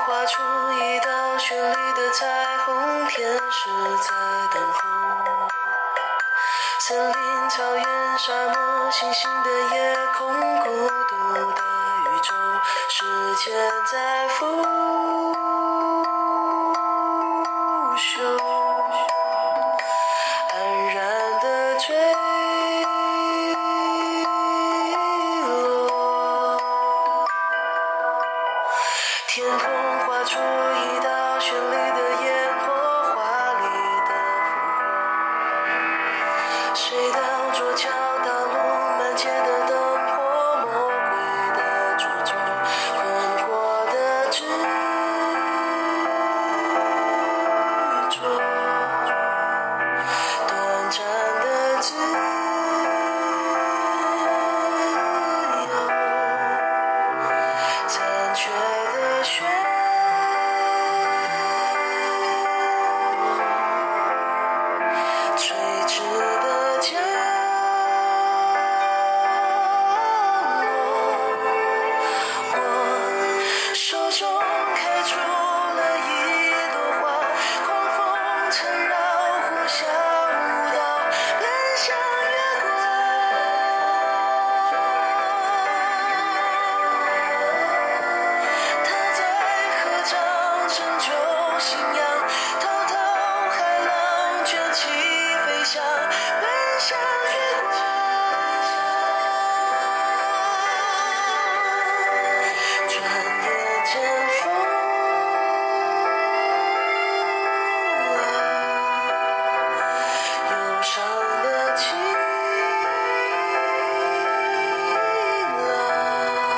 画出一道绚丽的彩虹，天使在等候。森林、草原、沙漠，星星的夜空，孤独的宇宙，时间在腐朽，安然的坠落。天空画出一道绚丽的烟火，华丽的复活。隧道、座桥、道路，满街的灯火，魔鬼的诅咒，魂魄的执着，短暂的自由，残缺的漩涡，垂直的降落。我手中开出了一朵花，狂风缠绕，呼啸舞蹈，奔向月光。他在合唱，拯救信仰，滔滔海浪卷起飞翔，奔向月光。转眼间风忧伤的晴朗。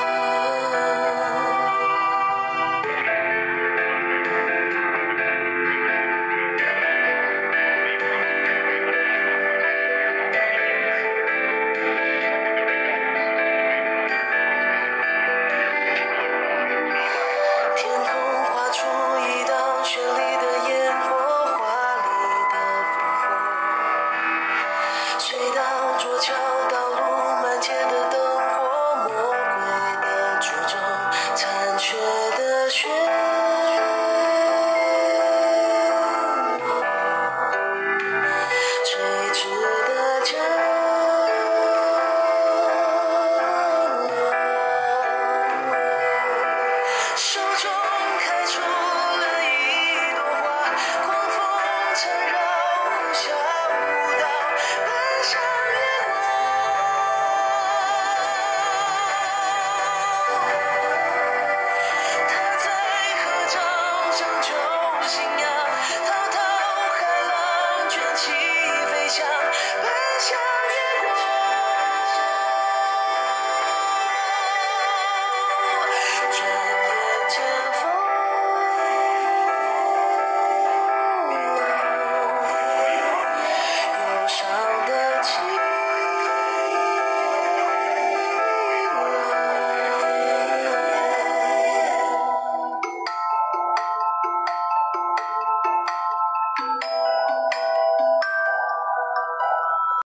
天空画出一道绚丽的烟火，华丽的复活。隧道、座桥、道路，满街的